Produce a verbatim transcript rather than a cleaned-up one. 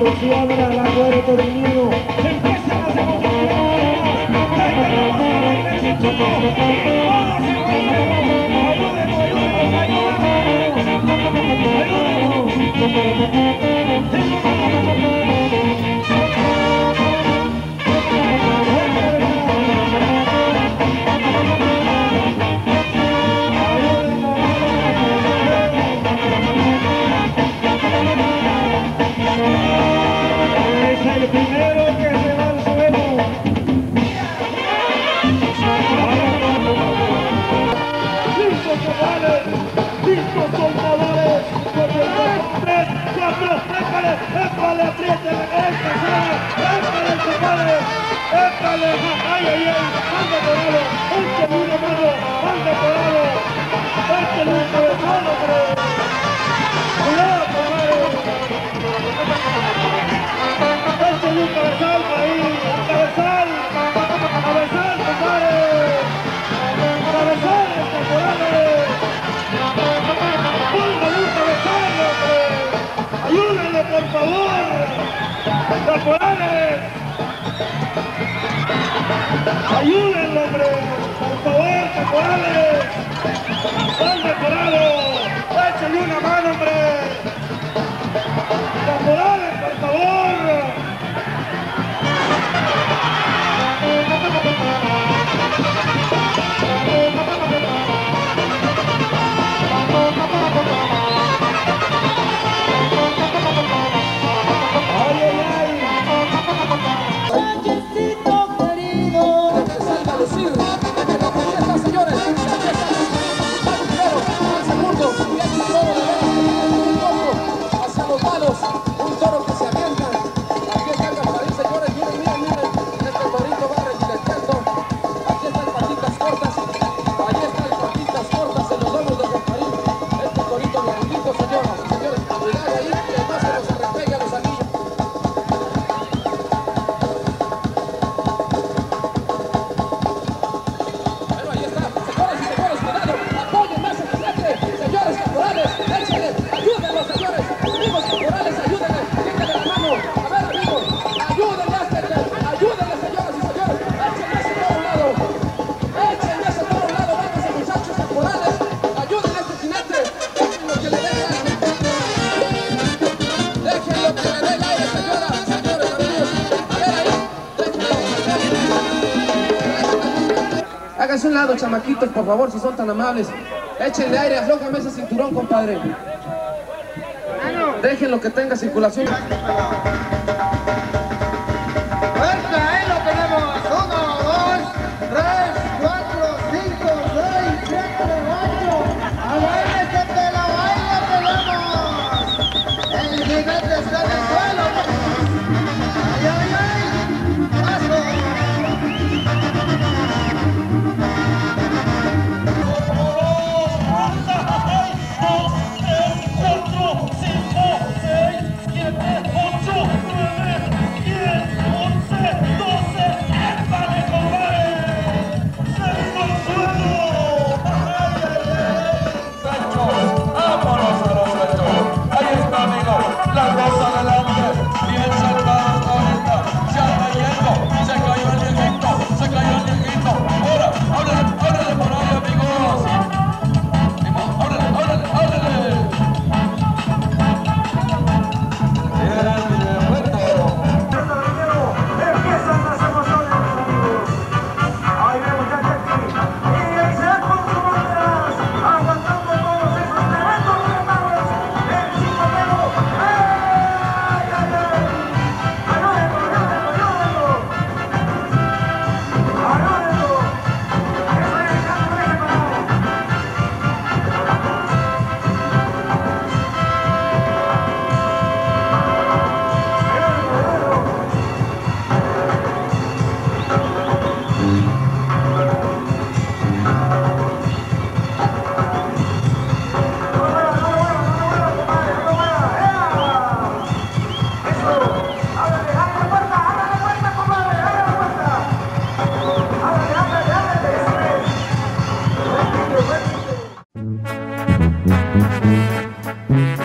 cuando se abra la puerta del nido, empieza la segunda ¡épale, apriete la cabeza! ¡épale, compadre! ¡épale! ¡ay, ay, ay! ¡anda dorado! ¡échale una mano! ¡anda dorado! ¡échale un cabezón, hombre! ¡cuidado, compadre! ¡échale un cabezal ahí! ¡un cabezal! ¡cabezal, compadre! ¡cabezal, caporales! ¡póngale un cabezal, hombre! ¡ayúdenle, por favor! ¡caporales! ¡ayúdenlo, hombre! ¡por favor, caporales! ¡van caporales! ¡échenle una mano, hombre! ¡caporales, por favor! Háganse un lado, chamaquitos, por favor, si son tan amables. Échenle aire, aflójame ese cinturón, compadre. Dejen lo que tenga circulación. ¡fuerza! Ahí lo tenemos. Uno, dos, tres, cuatro, cinco, seis, siete, ocho. ¡A baile que te la baile tenemos! El jinete está en el suelo. ¡ay, ay, ay! ¡paso! Thank you.